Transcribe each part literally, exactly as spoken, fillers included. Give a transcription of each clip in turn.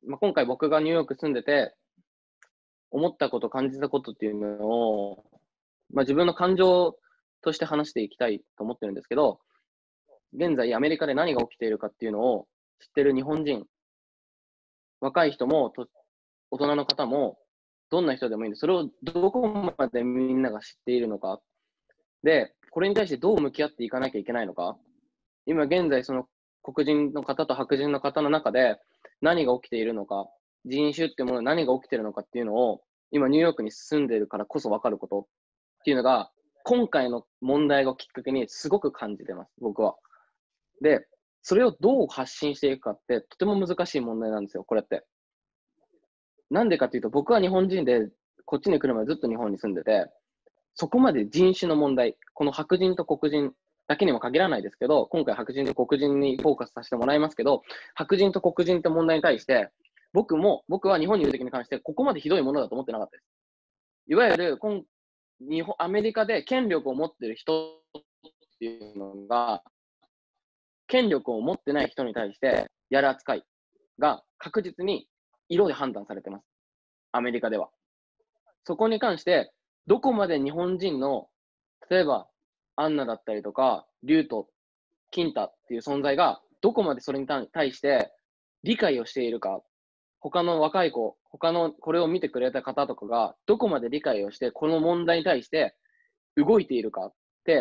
まあ、今回僕がニューヨーク住んでて、思ったこと、感じたことっていうのを、まあ、自分の感情として話していきたいと思ってるんですけど、現在アメリカで何が起きているかっていうのを知ってる日本人、若い人もと大人の方も、どんな人でもいいんです。それをどこまでみんなが知っているのか。で、これに対してどう向き合っていかなきゃいけないのか。今現在その黒人の方と白人の方の中で何が起きているのか、人種っていうものに何が起きているのかっていうのを、今ニューヨークに住んでいるからこそ分かることっていうのが、今回の問題をきっかけにすごく感じてます、僕は。で、それをどう発信していくかってとても難しい問題なんですよ、これって。なんでかっていうと、僕は日本人で、こっちに来るまでずっと日本に住んでて、そこまで人種の問題、この白人と黒人だけにも限らないですけど、今回白人と黒人にフォーカスさせてもらいますけど、白人と黒人って問題に対して、僕も、僕は日本にいる時に関して、ここまでひどいものだと思ってなかったです。いわゆる、今日本アメリカで権力を持っている人っていうのが、権力を持ってない人に対してやる扱いが確実に色で判断されてます。アメリカでは。そこに関して、どこまで日本人の、例えば、アンナだったりとか、リュウト、キンタっていう存在が、どこまでそれに対して理解をしているか、他の若い子、他のこれを見てくれた方とかが、どこまで理解をして、この問題に対して動いているかって、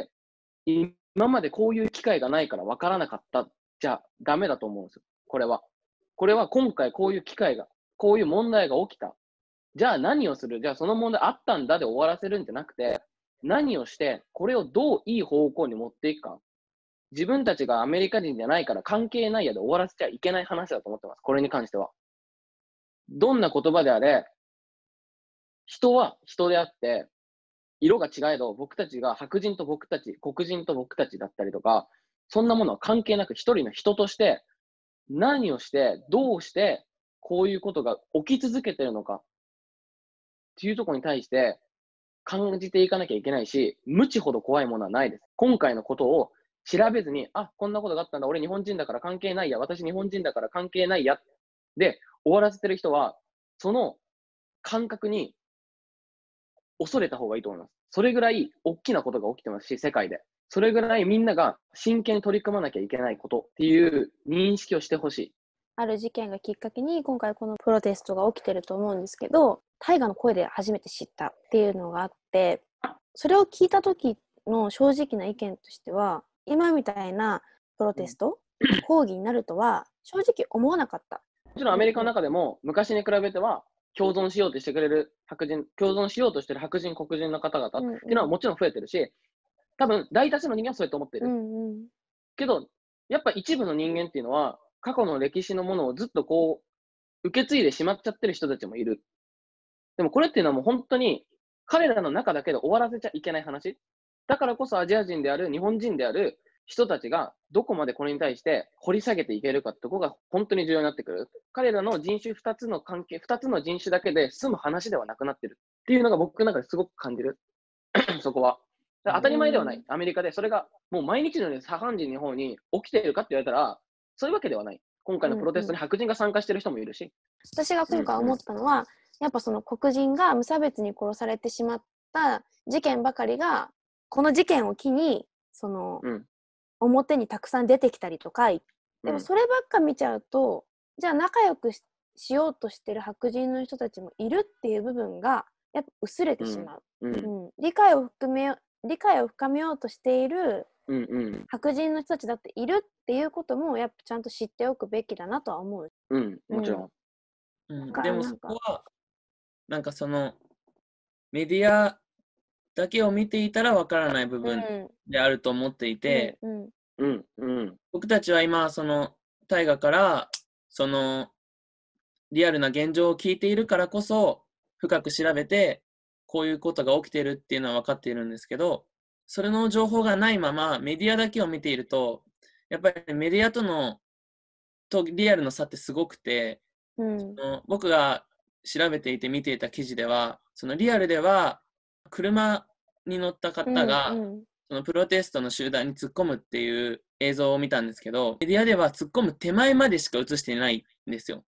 今までこういう機会がないから分からなかったじゃダメだと思うんですよ、これは。これは今回こういう機会が、こういう問題が起きた。じゃあ何をするじゃあその問題あったんだで終わらせるんじゃなくて、何をして、これをどういい方向に持っていくか。自分たちがアメリカ人じゃないから関係ないやで終わらせちゃいけない話だと思ってます。これに関しては。どんな言葉であれ、人は人であって、色が違えど、僕たちが白人と僕たち、黒人と僕たちだったりとか、そんなものは関係なく一人の人として、何をして、どうして、こういうことが起き続けてるのかっていうところに対して感じていかなきゃいけないし、無知ほど怖いものはないです。今回のことを調べずに、あ、こんなことがあったんだ、俺日本人だから関係ないや、私日本人だから関係ないや、で終わらせてる人は、その感覚に恐れた方がいいと思います。それぐらい大きなことが起きてますし、世界で。それぐらいみんなが真剣に取り組まなきゃいけないことっていう認識をしてほしい。 ある事件がきっかけに今回このプロテストが起きてると思うんですけど、大河の声で初めて知ったっていうのがあって、それを聞いた時の正直な意見としては、今みたいなプロテスト、うん、抗議になるとは正直思わなかった。 もちろんアメリカの中でも昔に比べては共存しようとしてくれる白人、共存しようとしてる白人、黒人の方々っていうのはもちろん増えてるし、多分大多数の人間はそうやって思ってる。うんうん、けど、やっぱ一部の人間っていうのは、過去の歴史のものをずっとこう、受け継いでしまっちゃってる人たちもいる。でもこれっていうのはもう本当に彼らの中だけで終わらせちゃいけない話。だからこそアジア人である、日本人である人たちがどこまでこれに対して掘り下げていけるかってところが本当に重要になってくる。彼らの人種ふたつの関係、ふたつの人種だけで済む話ではなくなってるっていうのが僕の中ですごく感じる。そこは。当たり前ではない。アメリカでそれがもう毎日のように左半人の方に起きているかって言われたら、そういうわけではない。今回のプロテストに白人が参加している人もいるし。うんうん、 私が今回思ったのは、うんうん、やっぱその黒人が無差別に殺されてしまった事件ばかりが、この事件を機に、その、うん、表にたくさん出てきたりとか、でもそればっか見ちゃうと、うん、じゃあ仲良く し, しようとしてる白人の人たちもいるっていう部分が、やっぱ薄れてしまう。うんうん、理解を含め理解を深めようとしている白人の人たちだっているっていうこともやっぱちゃんと知っておくべきだなとは思う。 うん、もちろん。 うん、でもそこはなんかそのメディアだけを見ていたらわからない部分であると思っていて、 うんうんうん、 僕たちは今その大河からそのリアルな現状を聞いているからこそ深く調べてこういうことが起きているっていうのは分かっているんですけど、それの情報がないままメディアだけを見ていると、やっぱりメディアとのとリアルの差ってすごくて、うん、その僕が調べていて見ていた記事では、そのリアルでは車に乗った方が、うんうん、そのプロテストの集団に突っ込むっていう映像を見たんですけど、メディアでは突っ込む手前までしか映していないんですよ。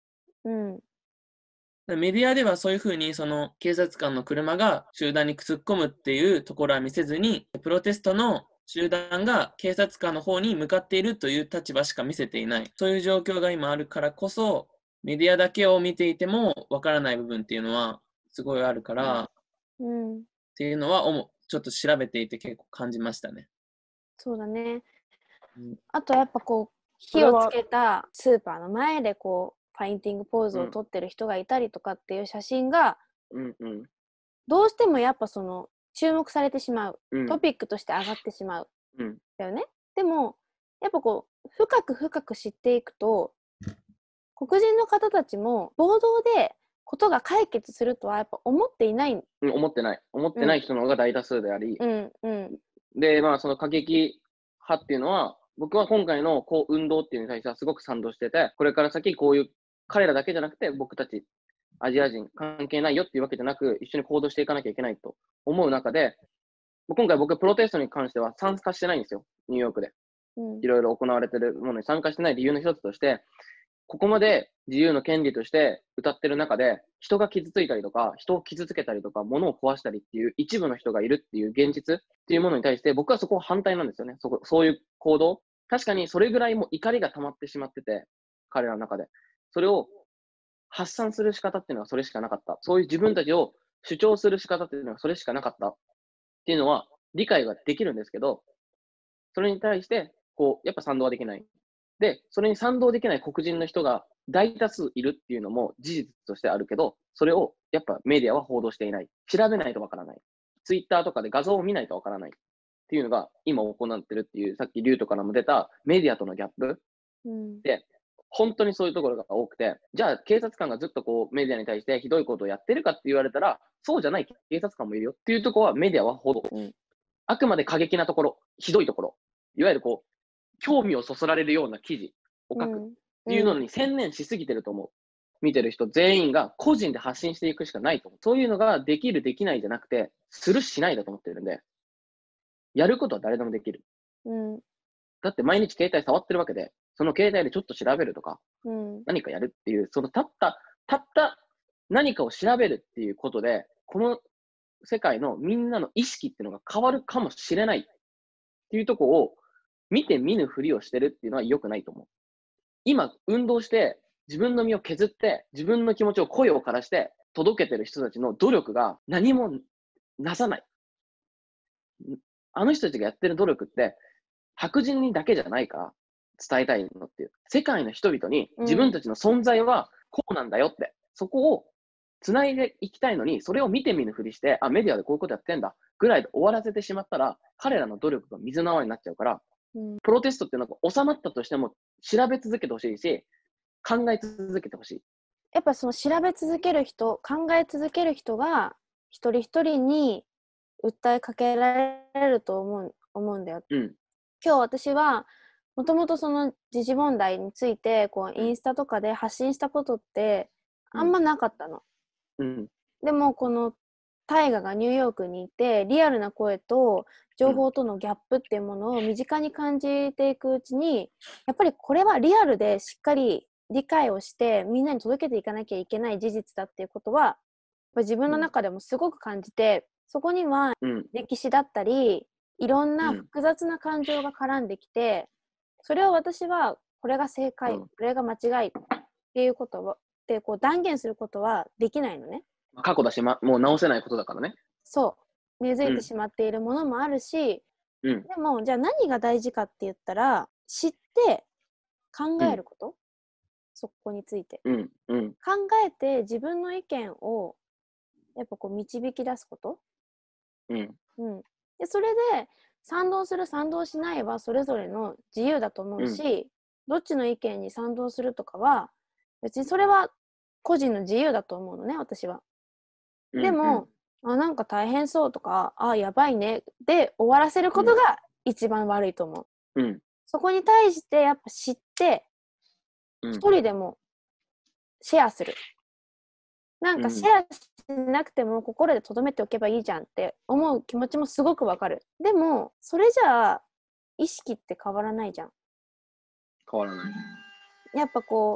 うん、 メディアではそういうふうにその警察官の車が集団に突っ込むっていうところは見せずに、プロテストの集団が警察官の方に向かっているという立場しか見せていない。そういう状況が今あるからこそ、メディアだけを見ていてもわからない部分っていうのはすごいあるから、 うん、 っていうのはちょっと調べていて結構感じましたね。 そうだね。 うん、 あとやっぱこう火をつけたスーパーの前でこうファインティングポーズを撮ってる人がいたりとかっていう写真が、 うんうん、 どうしてもやっぱその注目されてしまう、 うん、 トピックとして上がってしまう、 うん、 だよね。でもやっぱこう深く深く知っていくと、黒人の方たちも暴動でことが解決するとはやっぱ思っていない。 うん、思ってない。思ってない人の方が大多数であり、 うんうん、 で、まあ、その過激派っていうのは、僕は今回のこう運動っていうのに対してはすごく賛同してて、これから先こういう彼らだけじゃなくて僕たちアジア人関係ないよっていうわけじゃなく、一緒に行動していかなきゃいけないと思う中で、今回僕プロテストに関しては参加してないんですよ、ニューヨークで。いろいろ行われてるものに参加してない理由の一つとして、ここまで自由の権利として歌ってる中で、人が傷ついたりとか、人を傷つけたりとか、物を壊したりっていう一部の人がいるっていう現実っていうものに対して、僕はそこは反対なんですよね。そこ、そういう行動。確かにそれぐらいも怒りが溜まってしまってて、彼らの中で。それを発散する仕方っていうのはそれしかなかった。そういう自分たちを主張する仕方っていうのはそれしかなかったっていうのは理解ができるんですけど、それに対して、こう、やっぱ賛同はできない。で、それに賛同できない黒人の人が大多数いるっていうのも事実としてあるけど、それをやっぱメディアは報道していない。調べないとわからない。ツイッターとかで画像を見ないとわからない。っていうのが今行ってるっていう、さっきリュウとからも出たメディアとのギャップで、本当にそういうところが多くて、じゃあ警察官がずっとこうメディアに対してひどいことをやってるかって言われたら、そうじゃない警察官もいるよっていうところはメディアは報道。うん、あくまで過激なところ、ひどいところ、いわゆるこう、興味をそそられるような記事を書くっていうのに専念しすぎてると思う。見てる人全員が個人で発信していくしかないと思う。そういうのができる、できないじゃなくて、するしないだと思ってるんで、やることは誰でもできる。うん、だって毎日携帯触ってるわけで、その携帯でちょっと調べるとか、うん、何かやるっていう、そのたった、たった何かを調べるっていうことで、この世界のみんなの意識っていうのが変わるかもしれないっていうところを見て見ぬふりをしてるっていうのは良くないと思う。今、運動して、自分の身を削って、自分の気持ちを声を枯らして、届けてる人たちの努力が何もなさない。あの人たちがやってる努力って、白人にだけじゃないから伝えたいのっていう。世界の人々に自分たちの存在はこうなんだよって、うん、そこを繋いでいきたいのに、それを見て見ぬふりして、あ、メディアでこういうことやってんだぐらいで終わらせてしまったら、彼らの努力が水の泡になっちゃうから、うん、プロテストっていうのが収まったとしても調べ続けてほしいし、考え続けてほしい。 やっぱその調べ続ける人、考え続ける人が一人一人に訴えかけられると思う、思うんだよ。うん、今日私はもともとその時事問題についてこうインスタとかで発信したことってあんまなかったの。うん、でもこのタイガがニューヨークにいてリアルな声と情報とのギャップっていうものを身近に感じていくうちに、やっぱりこれはリアルでしっかり理解をしてみんなに届けていかなきゃいけない事実だっていうことは自分の中でもすごく感じて、そこには歴史だったりいろんな複雑な感情が絡んできて、それを私はこれが正解、これが間違いっていうことをってこう断言することはできないのね。 過去だし、ま、もう直せないことだからね。 そう根付いてしまっているものもあるし、うん、でもじゃあ何が大事かって言ったら知って考えること、うん、そこについて、うんうん、考えて自分の意見をやっぱこう導き出すこと、うんうん、でそれで賛同する賛同しないはそれぞれの自由だと思うし、うん、どっちの意見に賛同するとかは別にそれは個人の自由だと思うのね、私は。でも、うんうん、あなんか大変そうとかあやばいねで終わらせることが一番悪いと思う、うん、そこに対してやっぱ知って一、うん、人でもシェアする、なんかシェアしなくても心で留めておけばいいじゃんって思う気持ちもすごくわかる。でもそれじゃあ意識って変わらないじゃん。 変わらない。 やっぱこう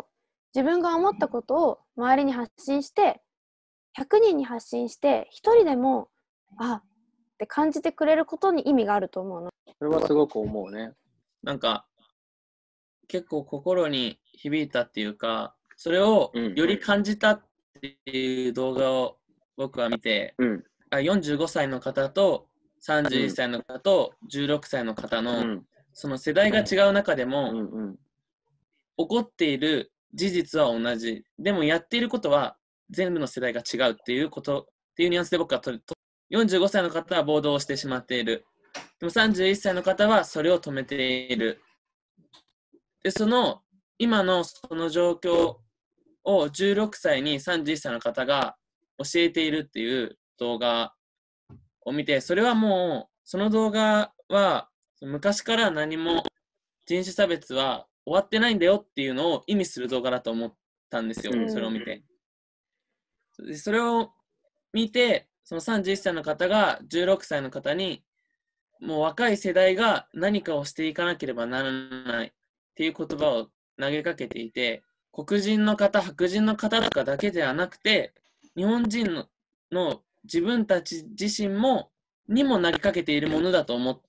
自分が思ったことを周りに発信して、ひゃくにんに発信してひとりでもあって感じてくれることに意味があると思うの。 それはすごく思うね。 なんか結構心に響いたっていうか、それをより感じたっていう動画を僕は見て、うん、あよんじゅうごさいの方とさんじゅういっさいの方とじゅうろくさいの方の、うん、その世代が違う中でも、うんうん、起こっている事実は同じ。でもやっていることは全部の世代が違うっていうことっていうニュアンスで僕はとよんじゅうごさいの方は暴動をしてしまっている。でもさんじゅういっさいの方はそれを止めている。で、その今のその状況をじゅうろくさいにさんじゅういっさいの方が教えているっていう動画を見て、それはもうその動画は昔から何も人種差別は終わってないんだよっていうのを意味する動画だと思ったんですよ、うん、それを見て。でそれを見て、そのさんじゅういっさいの方がじゅうろくさいの方に、もう若い世代が何かをしていかなければならないっていう言葉を投げかけていて、黒人の方、白人の方とかだけではなくて、日本人 の, の自分たち自身もにも投げかけているものだと思って、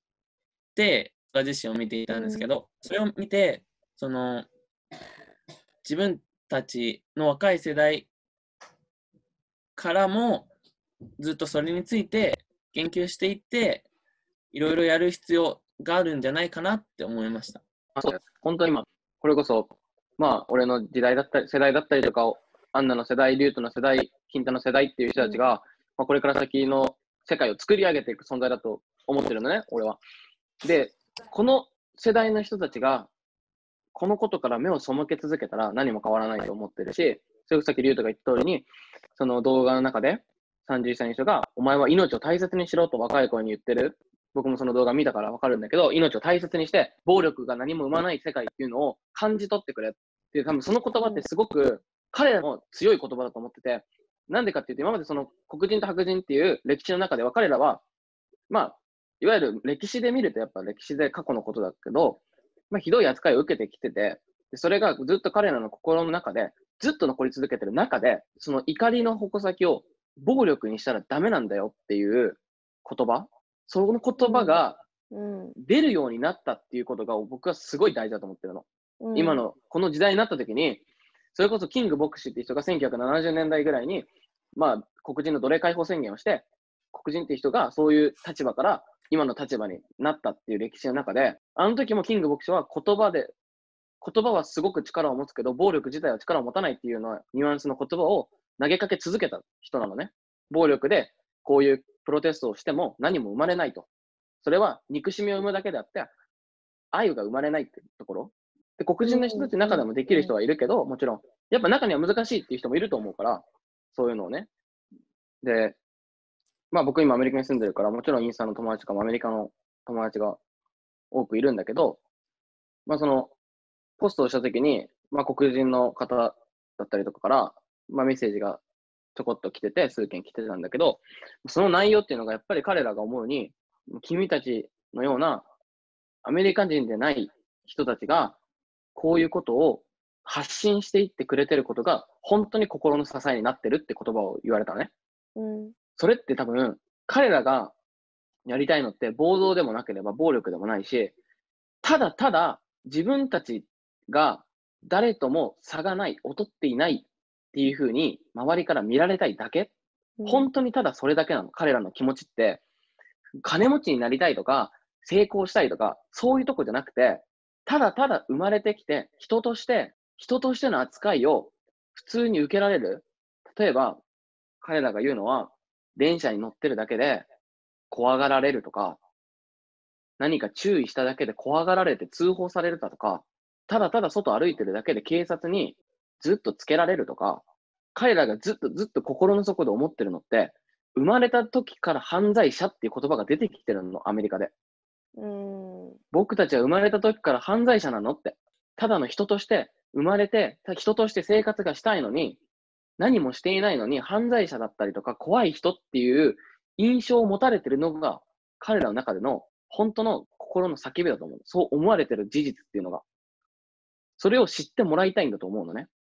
私自身を見ていたんですけど、それを見て、その自分たちの若い世代からもずっとそれについて研究していって、いろいろやる必要があるんじゃないかなって思いました。 あ、そうです。本当に今、これこそ、まあ、俺の時代だったり、世代だったりとかを、アンナの世代、リュウトの世代、キンタの世代っていう人たちが、うん、まあ、これから先の世界を作り上げていく存在だと思ってるのね、俺は。で、この世代の人たちが、このことから目を背け続けたら何も変わらないと思ってるし、それこそさっきリュウトが言った通りに、その動画の中で、さんじゅういっさいの人が、お前は命を大切にしろと若い子に言ってる。僕もその動画見たから分かるんだけど、命を大切にして、暴力が何も生まない世界っていうのを感じ取ってくれっていう、多分その言葉ってすごく彼らの強い言葉だと思ってて、なんでかっていうと、今までその黒人と白人っていう歴史の中では彼らは、まあ、いわゆる歴史で見るとやっぱ歴史で過去のことだけど、まあ、ひどい扱いを受けてきてて、でそれがずっと彼らの心の中で、ずっと残り続けてる中で、その怒りの矛先を暴力にしたらダメなんだよっていう言葉、その言葉が出るようになったっていうことが僕はすごい大事だと思ってるの。うん、今のこの時代になった時に、それこそキング牧師っていう人がせんきゅうひゃくななじゅうねんだいぐらいに、まあ、黒人の奴隷解放宣言をして、黒人っていう人がそういう立場から今の立場になったっていう歴史の中で、あの時もキング牧師は言葉で、言葉はすごく力を持つけど、暴力自体は力を持たないっていうのはニュアンスの言葉を投げかけ続けた人なのね。暴力でこういうプロテストをしても何も生まれないと。それは憎しみを生むだけであって、愛が生まれないっていうところ。で、黒人の人たちの中でもできる人はいるけど、もちろん、やっぱ中には難しいっていう人もいると思うから、そういうのをね。で、まあ僕今アメリカに住んでるから、もちろんインスタの友達とかもアメリカの友達が多くいるんだけど、まあその、ポストをしたときに、まあ黒人の方だったりとかから、まあメッセージがちょこっと来てて、数件来てたんだけど、その内容っていうのがやっぱり彼らが思うに、君たちのようなアメリカ人でない人たちが、こういうことを発信していってくれてることが、本当に心の支えになってるって言葉を言われたのね。うん、それって多分、彼らがやりたいのって暴動でもなければ暴力でもないし、ただただ自分たちが誰とも差がない、劣っていないっていう風に周りから見られたいだけ、うん、本当にただそれだけなの。彼らの気持ちって、金持ちになりたいとか、成功したいとか、そういうとこじゃなくて、ただただ生まれてきて、人として、人としての扱いを普通に受けられる。例えば、彼らが言うのは、電車に乗ってるだけで怖がられるとか、何か注意しただけで怖がられて通報されるだとか、ただただ外歩いてるだけで警察にずっとつけられるとか、彼らがずっとずっと心の底で思ってるのって、生まれた時から犯罪者っていう言葉が出てきてるの、アメリカで。うーん、僕たちは生まれた時から犯罪者なのって。ただの人として生まれて、人として生活がしたいのに、何もしていないのに犯罪者だったりとか怖い人っていう印象を持たれてるのが彼らの中での本当の心の叫びだと思う。そう思われてる事実っていうのが。それを知ってもらいたいんだと思うのね。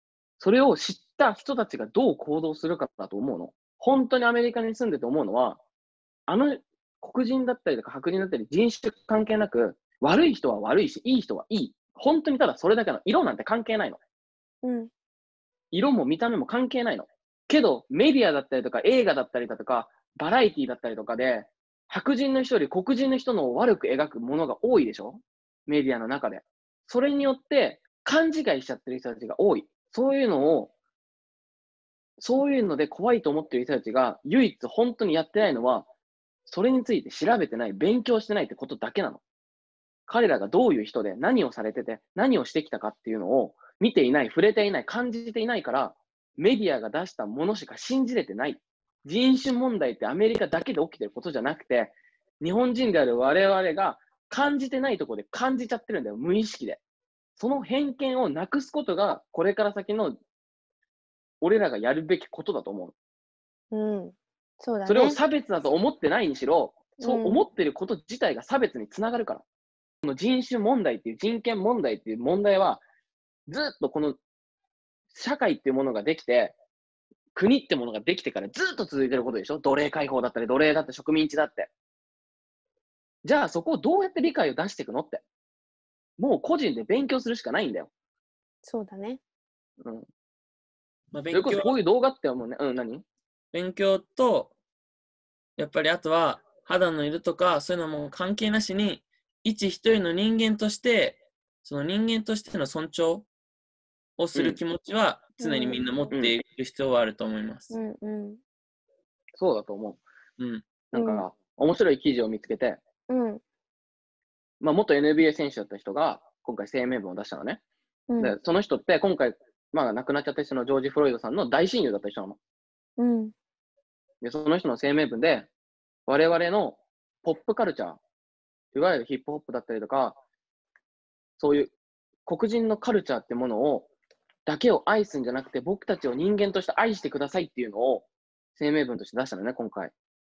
それを知った人たちがどう行動するかだと思うの。本当にアメリカに住んでて思うのは、あの黒人だったりとか白人だったり人種関係なく、悪い人は悪いし、いい人はいい。本当にただそれだけの、色なんて関係ないの。 うん。 色も見た目も関係ないの。けど、メディアだったりとか映画だったりだとか、バラエティだったりとかで、白人の人より黒人の人のを悪く描くものが多いでしょ？メディアの中で。それによって勘違いしちゃってる人たちが多い。そういうのを、そういうので怖いと思ってる人たちが唯一本当にやってないのは、それについて調べてない、勉強してないってことだけなの。彼らがどういう人で何をされてて、何をしてきたかっていうのを見ていない、触れていない、感じていないから、メディアが出したものしか信じれてない。人種問題ってアメリカだけで起きてることじゃなくて、日本人である我々が感じてないところで感じちゃってるんだよ、無意識で。その偏見をなくすことが、これから先の俺らがやるべきことだと思う。うん。そうだね。 それを差別だと思ってないにしろ、そううん思ってること自体が差別につながるから。この人種問題っていう人権問題っていう問題は、ずっとこの社会っていうものができて、国ってものができてからずっと続いてることでしょ？奴隷解放だったり、奴隷だって植民地だって。じゃあそこをどうやって理解を出していくのって。もう個人で勉強するしかないんだよ。 そうだね。 うん。 まあ、 それ勉強こそこういう動画って思うね。うん、何？ 勉強と、やっぱりあとは肌の色とかそういうのも関係なしに、一一人の人間として、その人間としての尊重をする気持ちは常にみんな持っている必要はあると思います。 うんうん。 そうだと思う。 うん。 なんか、 うん面白い記事を見つけて、 うん。 まあ、元 エヌビーエー 選手だった人が、今回声明文を出したのね。 うんで、その人って今回、まあ、亡くなっちゃった人のジョージ・フロイドさんの大親友だった人なの。 うんで、その人の声明文で、我々のポップカルチャー、いわゆるヒップホップだったりとか、そういう黒人のカルチャーってものを、だけを愛すんじゃなくて、僕たちを人間として愛してくださいっていうのを声明文として出したのね、今回。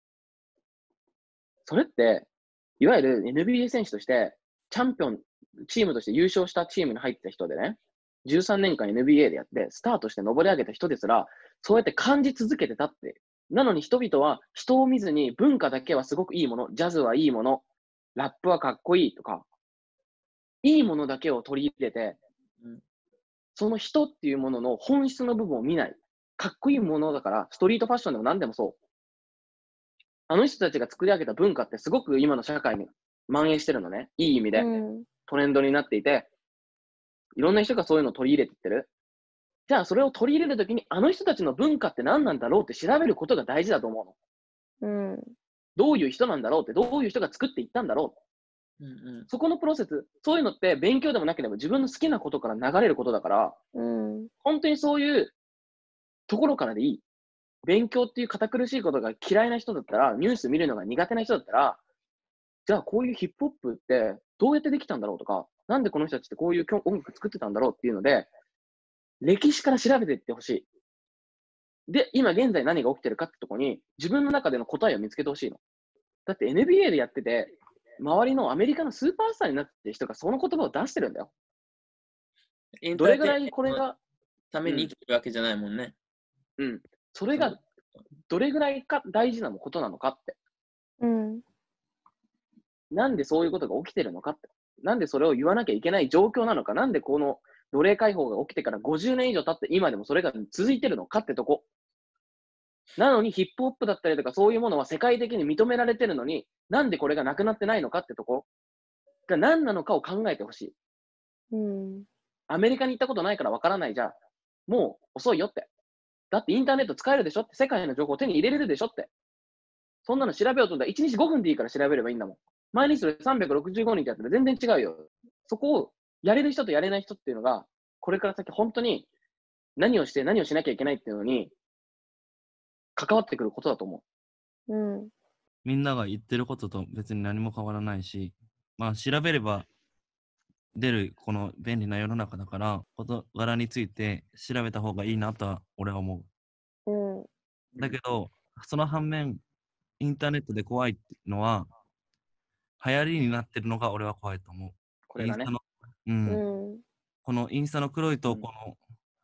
それって、いわゆる エヌビーエー 選手として、チャンピオン、チームとして優勝したチームに入ってた人でね、じゅうさんねんかん エヌビーエー でやって、スターとして上り上げた人ですら、そうやって感じ続けてたって。なのに人々は人を見ずに文化だけはすごくいいもの、ジャズはいいもの、ラップはかっこいいとか、いいものだけを取り入れて、その人っていうものの本質の部分を見ない。かっこいいものだから、ストリートファッションでも何でもそう。あの人たちが作り上げた文化ってすごく今の社会に蔓延してるのね。いい意味で。 うんトレンドになっていて、いろんな人がそういうのを取り入れていってる。じゃあそれを取り入れるときに、あの人たちの文化って何なんだろうって調べることが大事だと思うの。 うんどういう人なんだろうって、どういう人が作っていったんだろう。 うんうん、 そこのプロセス、そういうのって勉強でもなければ自分の好きなことから流れることだから、 うん本当にそういうところからでいい。勉強っていう堅苦しいことが嫌いな人だったら、ニュース見るのが苦手な人だったら、じゃあこういうヒップホップってどうやってできたんだろうとか、なんでこの人たちってこういう音楽作ってたんだろうっていうので、歴史から調べていってほしい。で、今現在何が起きてるかってとこに、自分の中での答えを見つけてほしいの。だって エヌビーエー でやってて、周りのアメリカのスーパースターになってる人がその言葉を出してるんだよ。どれぐらいこれが、 ために生きてるわけじゃないもんね。 うん。それがどれぐらいか大事なことなのかって。 うん。 なんでそういうことが起きてるのかって。なんでそれを言わなきゃいけない状況なのか。なんでこの奴隷解放が起きてからごじゅうねん以上経って今でもそれが続いてるのかってとこ。なのにヒップホップだったりとかそういうものは世界的に認められてるのに、なんでこれがなくなってないのかってとこが何なのかを考えてほしい。 うん。 アメリカに行ったことないからわからないじゃん。もう遅いよって。だってインターネット使えるでしょって。世界の情報を手に入れれるでしょって。そんなの調べようと思ったらいちにちごふんでいいから調べればいいんだもん。毎日それさんびゃくろくじゅうごにちやったら全然違うよ。そこをやれる人とやれない人っていうのが、これから先本当に何をして何をしなきゃいけないっていうのに関わってくることだと思う。うん。 みんなが言ってることと別に何も変わらないし、まあ調べれば出るこの便利な世の中だから、事柄について調べた方がいいなとは俺は思うん。 う。だけど、その反面、インターネットで怖いっていうのは、流行りになってるのが俺は怖いと思う。 これがねインスタの、うんうん。 このインスタの黒い投稿の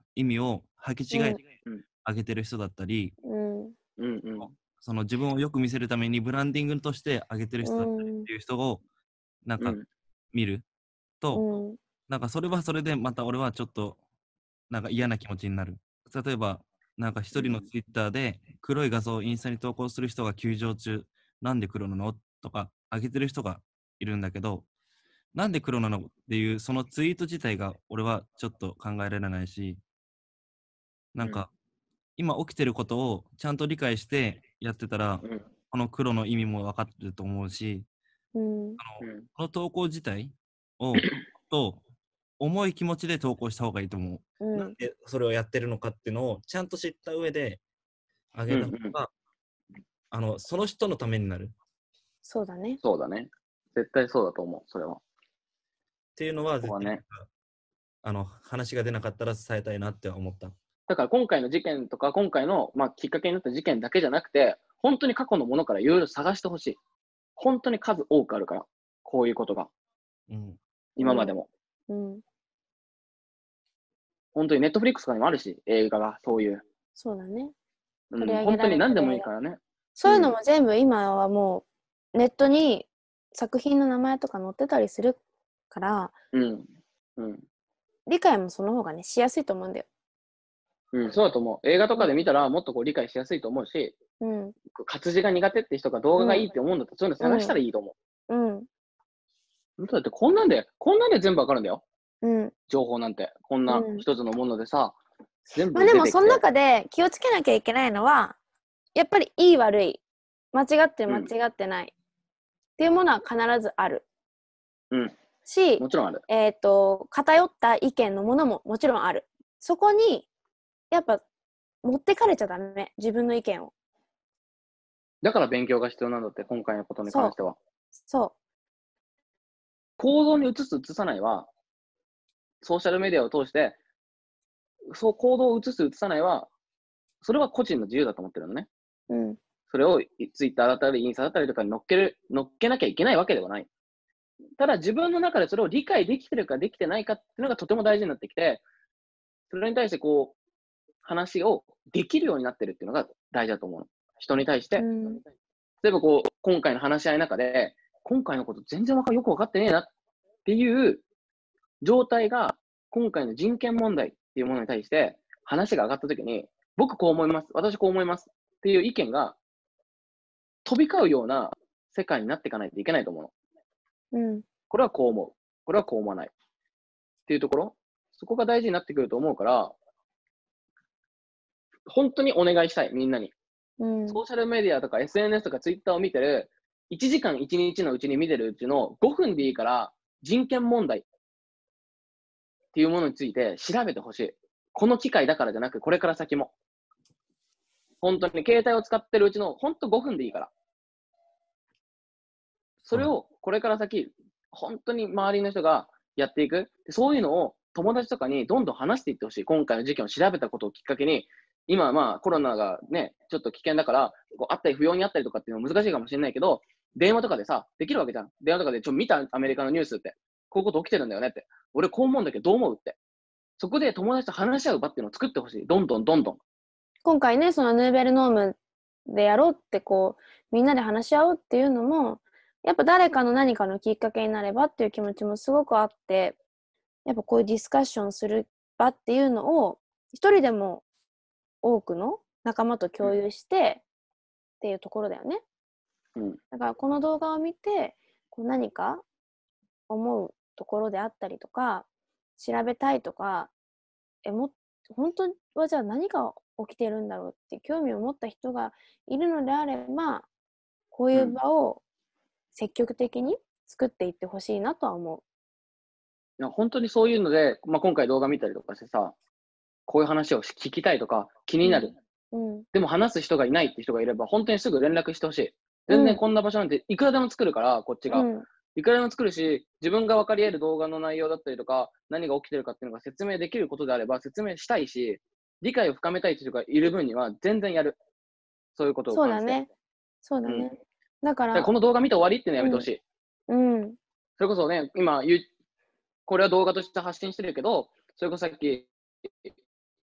意味を履き違えてあげてる人だったり、 うんうんうん、 その自分をよく見せるためにブランディングとしてあげてる人だったりっていう人をなんか見ると、 うん、 なんかそれはそれでまた俺はちょっとなんか嫌な気持ちになる。例えばなんか一人のツイッターで黒い画像をインスタに投稿する人が休場中、なんで黒なのとか上げてる人がいるんだけど、なんで黒なのっていうそのツイート自体が俺はちょっと考えられないし、なんか、今起きてることをちゃんと理解してやってたら、うん、この黒の意味も分かってると思うし、 うん、 あのこの投稿自体をと重い気持ちで投稿した方がいいと思う、うん。なんでそれをやってるのかっていうのをちゃんと知った上であげた方が、うんうん、あのその人のためになる。 そうだね。 そうだね。絶対そうだと思う、それは。 っていうのは絶対、ね、あの話が出なかったら伝えたいなって思った。 だから今回の事件とか、今回の、まあ、きっかけになった事件だけじゃなくて、本当に過去のものからいろいろ探してほしい。本当に数多くあるから、こういうことが。うん、今までも。うん、本当にネットフリックスとかにもあるし、映画がそういう。 そうだね。 取り上げられてる、うん、本当に何でもいいからね。 そういうのも全部今はもうネットに作品の名前とか載ってたりするから、 うんうん、 理解もその方がね、しやすいと思うんだよ。 うん、そうだと思う。映画とかで見たらもっとこう理解しやすいと思うし、うん、活字が苦手って人が動画がいいって思うんだったら、そういうの探したらいいと思う。うん。うん、だってこんなんで、こんなんで全部わかるんだよ。うん。情報なんて。こんな一つのものでさ、うん、 全部出てきて。まあでもその中で気をつけなきゃいけないのは、やっぱりいい悪い、間違ってる間違ってない、うん、っていうものは必ずある。うん。し、 もちろんある。 えっと、偏った意見のものももちろんある。そこに、やっぱ、持ってかれちゃダメ。自分の意見を。 だから勉強が必要なんだって、今回のことに関しては。 そう。そう。 行動に移す、移さないは、ソーシャルメディアを通して、そう行動を移す、移さないは、それは個人の自由だと思ってるのね。うん。それをツイッターだったり、インスタだったりとかに乗っける、乗っけなきゃいけないわけではない。ただ自分の中でそれを理解できてるかできてないかっていうのがとても大事になってきて、それに対してこう、話をできるようになってるっていうのが大事だと思うの。人に対して。うん、例えばこう、今回の話し合いの中で、今回のこと全然よく分かってねえなっていう状態が、今回の人権問題っていうものに対して話が上がったときに、僕こう思います、私こう思いますっていう意見が飛び交うような世界になっていかないといけないと思うの。うん、これはこう思う。これはこう思わない。っていうところ、そこが大事になってくると思うから、本当にお願いしたい、みんなに。うん、ソーシャルメディアとか エスエヌエス とか Twitter を見てる、いちじかんいちにちのうちに見てるうちのごふんでいいから、人権問題っていうものについて調べてほしい。この機会だからじゃなく、これから先も。本当に携帯を使ってるうちの、本当ごふんでいいから。それをこれから先、本当に周りの人がやっていく。そういうのを友達とかにどんどん話していってほしい。今回の事件を調べたことをきっかけに、今まあコロナがね、ちょっと危険だから、こうあったり不要にあったりとかっていうのは難しいかもしれないけど、電話とかでさ、できるわけじゃん。電話とかでちょっと見たアメリカのニュースって、こういうこと起きてるんだよねって。俺こう思うんだけどどう思うって。そこで友達と話し合う場っていうのを作ってほしい。どんどんどんどん。 今回ね、そのヌーベルノームでやろうってこう、みんなで話し合おうっていうのも、やっぱ誰かの何かのきっかけになればっていう気持ちもすごくあって、やっぱこういうディスカッションする場っていうのを一人でも多くの仲間と共有してっていうところだよね。うん、だからこの動画を見てこう何か思うところであったりとか、調べたいとか、えも本当はじゃあ何が起きてるんだろうって興味を持った人がいるのであれば、こういう場を積極的に作っていってほしいなとは思う。 いや本当にそういうので、まあ、今回動画見たりとかしてさ、こういう話を聞きたいとか気になる、うんうん、でも話す人がいないって人がいれば本当にすぐ連絡してほしい。全然こんな場所なんていくらでも作るから、こっちが、うん、いくらでも作るし、自分が分かり得る動画の内容だったりとか何が起きてるかっていうのが説明できることであれば説明したいし、理解を深めたいって人がいる分には全然やる。そういうことを関して。そうだね。そうだね。うん、だから、 だからこの動画見て終わりっていうのやめてほしい。 うん。うん、 それこそね、今、これは動画として発信してるけど、それこそさっき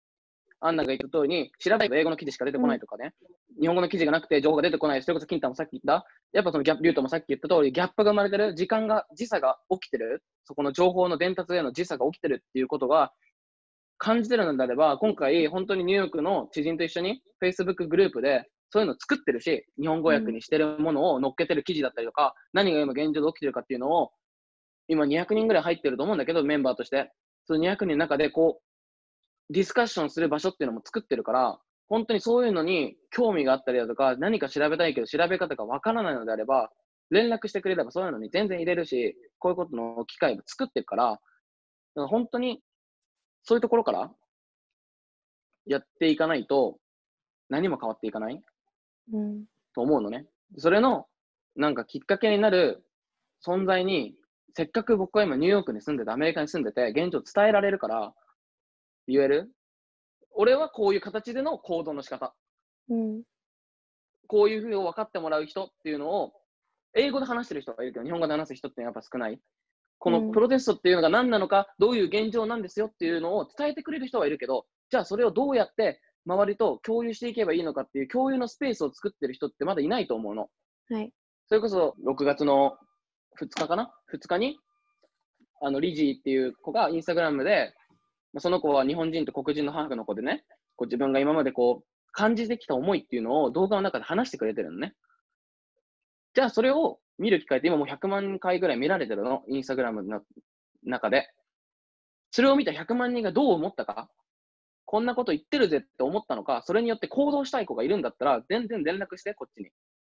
アンナが言った通りに、調べれば英語の記事しか出てこないとかね、うん、日本語の記事がなくて情報が出てこない。それこそ金太もさっき言った、やっぱそのギャップ、リュウトもさっき言った通り、ギャップが生まれてる、時間が、時差が起きてる、そこの情報の伝達への時差が起きてるっていうことが感じてるのであれば、今回本当にニューヨークの知人と一緒に Facebook グループでそういうのを作ってるし、日本語訳にしてるものを載っけてる記事だったりとか、うん、何が今現状で起きてるかっていうのを、今にひゃくにんぐらい入ってると思うんだけど、メンバーとして。そのにひゃくにんの中でこう、ディスカッションする場所っていうのも作ってるから、本当にそういうのに興味があったりだとか、何か調べたいけど調べ方がわからないのであれば、連絡してくれればそういうのに全然入れるし、こういうことの機会も作ってるから、だから本当にそういうところからやっていかないと何も変わっていかない、うん、と思うのね。それのなんかきっかけになる存在に、せっかく僕は今ニューヨークに住んでて、アメリカに住んでて、現状伝えられるから、言える？俺はこういう形での行動の仕方。うん、こういうふうに分かってもらう人っていうのを、英語で話してる人がいるけど、日本語で話す人ってやっぱ少ない。このプロテストっていうのが何なのか、どういう現状なんですよっていうのを伝えてくれる人はいるけど、じゃあそれをどうやって周りと共有していけばいいのかっていう共有のスペースを作ってる人ってまだいないと思うの。はい。それこそろくがつのふつかかな ?ふつ 日に、あの、リジーっていう子がインスタグラムで、その子は日本人と黒人のハーフの子でね、こう自分が今までこう感じてきた思いっていうのを動画の中で話してくれてるのね。じゃあそれを見る機会って今もうひゃくまんかいぐらい見られてるの、インスタグラムの中で。それを見たひゃくまんにんがどう思ったか、こんなこと言ってるぜって思ったのか、それによって行動したい子がいるんだったら、全然連絡して、こっちに。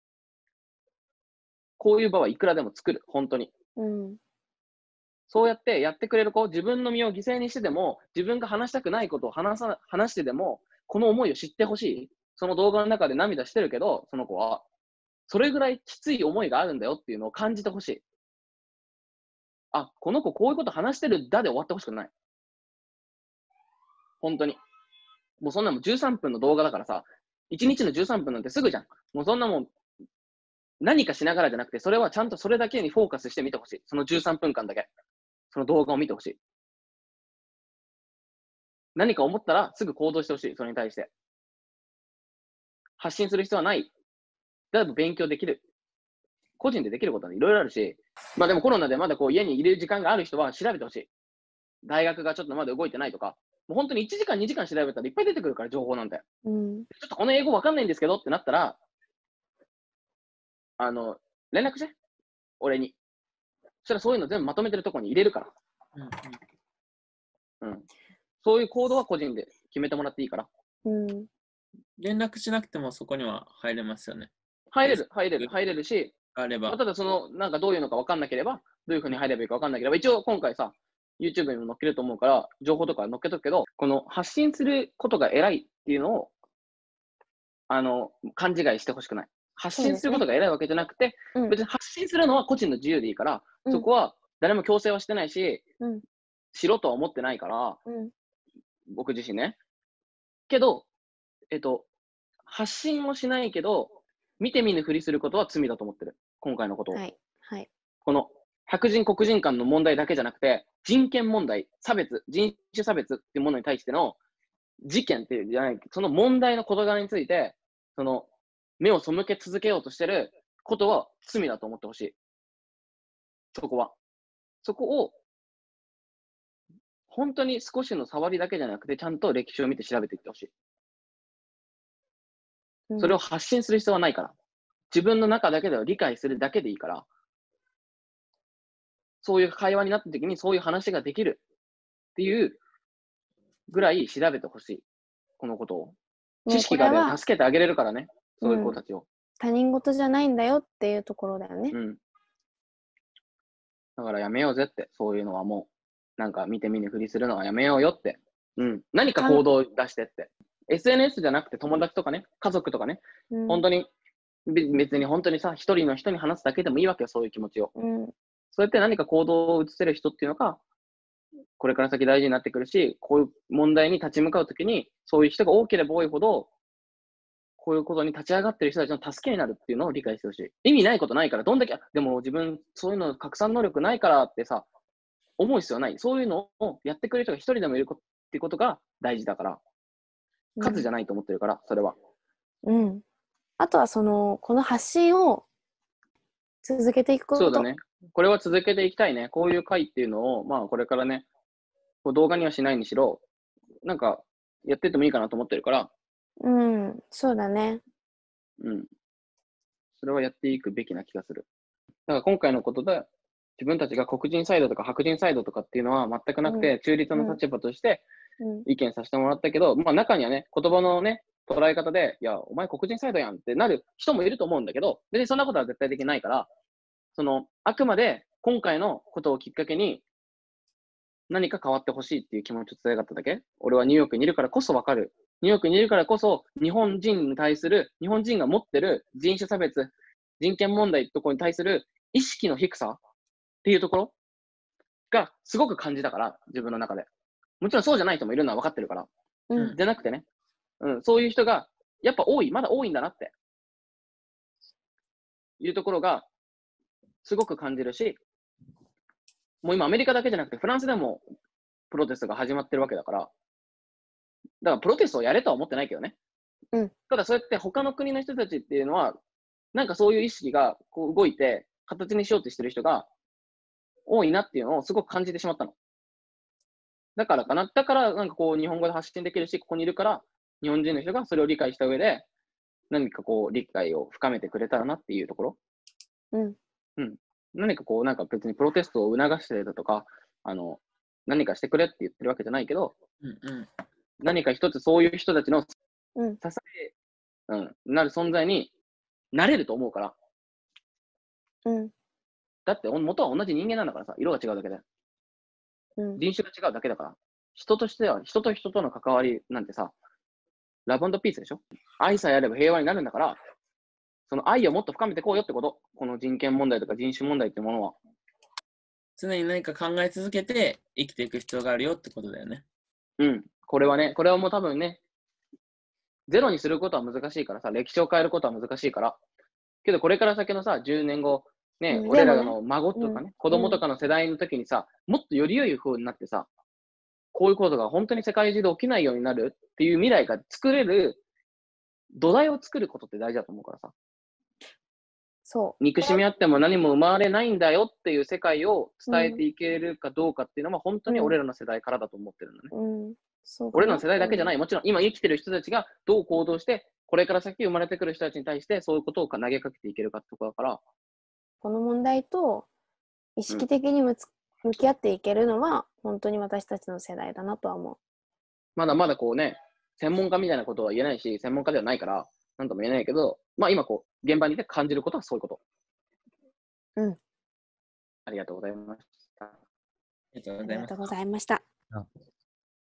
こういう場はいくらでも作る、本当に。うん、そうやってやってくれる子、自分の身を犠牲にしてでも、自分が話したくないことを話さ話してでも、この思いを知ってほしい。その動画の中で涙してるけど、その子は。それぐらいきつい思いがあるんだよっていうのを感じてほしい。あ、この子こういうこと話してるだで終わってほしくない。本当に。もうそんなもんじゅうさんぷんの動画だからさ、いちにちのじゅうさんぷんなんてすぐじゃん。もうそんなもん、何かしながらじゃなくて、それはちゃんとそれだけにフォーカスして見てほしい。そのじゅうさんぷんかんだけ。その動画を見てほしい。何か思ったらすぐ行動してほしい。それに対して。発信する必要はない。だいぶ勉強できる。個人でできることはいろいろあるし、まあでもコロナでまだこう家にいる時間がある人は調べてほしい。大学がちょっとまだ動いてないとか、もう本当にいちじかんにじかん調べたらいっぱい出てくるから、情報なんて。うん、ちょっとこの英語わかんないんですけどってなったら、あの、連絡して。俺に。そしたらそういうの全部まとめてるところに入れるから。うん、うん。そういう行動は個人で決めてもらっていいから。 うん。連絡しなくてもそこには入れますよね。 入れる、入れる、入れるし、あれば。まあ、ただその、なんかどういうのか分かんなければ、どういうふうに入ればいいか分かんなければ、一応今回さ、YouTube にも載っけると思うから、情報とか載っけとくけど、この発信することが偉いっていうのを、あの、勘違いしてほしくない。発信することが偉いわけじゃなくて、ね、別に発信するのは個人の自由でいいから、うん、そこは誰も強制はしてないし、うん、しろとは思ってないから、うん、僕自身ね。けど、えっと、発信もしないけど、見て見ぬふりすることは罪だと思ってる。今回のことを。はい。はい。この白人黒人間の問題だけじゃなくて、人権問題、差別、人種差別っていうものに対しての事件っていうじゃない、その問題の事柄について、その目を背け続けようとしてることは罪だと思ってほしい。そこは。そこを、本当に少しの触りだけじゃなくて、ちゃんと歴史を見て調べていってほしい。それを発信する必要はないから。自分の中だけでは理解するだけでいいから、そういう会話になった時にそういう話ができるっていうぐらい調べてほしい。このことを。知識があれ助けてあげれるからね。そういう子たちを、うん。 他人事じゃないんだよっていうところだよね。うん。 だからやめようぜって、そういうのはもう、なんか見て見ぬふりするのはやめようよって。うん。何か行動を出してって。エスエヌエス じゃなくて友達とかね、家族とかね、うん、本当に、別に本当にさ、一人の人に話すだけでもいいわけよ、そういう気持ちを。うん、そうやって何か行動を移せる人っていうのが、これから先大事になってくるし、こういう問題に立ち向かうときに、そういう人が多ければ多いほど、こういうことに立ち上がってる人たちの助けになるっていうのを理解してほしい。意味ないことないから、どんだけ、でも自分、そういうの拡散能力ないからってさ、思う必要ない。そういうのをやってくれる人が一人でもいるっていうことが大事だから。 数じゃないと思ってるから、それは。 うん。あとはその、この発信を続けていくこと。 そうだね。これは続けていきたいね。こういう回っていうのを、まあこれからね、こう動画にはしないにしろ、なんかやってってもいいかなと思ってるから。 うん、そうだね。 うん。それはやっていくべきな気がする。だから今回のことで、自分たちが黒人サイドとか白人サイドとかっていうのは全くなくて、うん、中立の立場として意見させてもらったけど、うん、まあ中にはね、言葉のね、捉え方で、いや、お前黒人サイドやんってなる人もいると思うんだけど、別にそんなことは絶対的にないから、その、あくまで今回のことをきっかけに何か変わってほしいっていう気持ちを伝えただけ。俺はニューヨークにいるからこそわかる。ニューヨークにいるからこそ、日本人に対する、日本人が持ってる人種差別、人権問題ってところに対する意識の低さっていうところがすごく感じたから、自分の中で。もちろんそうじゃない人もいるのは分かってるから。うん、じゃなくてね、うん、そういう人がやっぱ多い、まだ多いんだなっていうところがすごく感じるし、もう今アメリカだけじゃなくてフランスでもプロテストが始まってるわけだから、だからプロテストをやれとは思ってないけどね。 うん、 ただそうやって他の国の人たちっていうのは、なんかそういう意識がこう動いて形にしようとしてる人が多いなっていうのをすごく感じてしまったの。だからかな。だからなんかこう日本語で発信できるし、ここにいるから日本人の人がそれを理解した上で何かこう理解を深めてくれたらなっていうところ。 うん。 うん。何かこうなんか別にプロテストを促してるとか、あの、何かしてくれって言ってるわけじゃないけど、 うんうん、 何か一つそういう人たちの支え、 うん、なる存在になれると思うから。 うん。 だって元は同じ人間なんだからさ、色が違うだけで。 うん、 人種が違うだけだから。人としては、人と人との関わりなんてさ、ラブ&ピースでしょ？愛さえあれば平和になるんだから、その愛をもっと深めていこうよってこと。この人権問題とか人種問題ってものは。 常に何か考え続けて生きていく必要があるよってことだよね。 うん。これはね、これはもう多分ね、ゼロにすることは難しいからさ、歴史を変えることは難しいから。けどこれから先のさ、じゅうねんご、ね、うん、俺らの孫とかね、うん、子供とかの世代の時にさ、もっとより良い風になってさ、こういうことが本当に世界中で起きないようになるっていう未来が作れる土台を作ることって大事だと思うからさ。 そう。 憎しみあっても何も生まれないんだよっていう世界を伝えていけるかどうかっていうのは本当に俺らの世代からだと思ってるんだね。 うんうん、そう俺らの世代だけじゃない、もちろん今生きてる人たちがどう行動して、これから先生まれてくる人たちに対してそういうことを投げかけていけるかってところだから。 この問題と意識的に向き合っていけるのは、うん、本当に私たちの世代だなとは思う。 まだまだこうね、専門家みたいなことは言えないし、専門家ではないから、なんとも言えないけど、まあ今こう、現場にいて感じることはそういうこと。 うん。 ありがとうございました。 ありがとうございました。 ありがとうございました。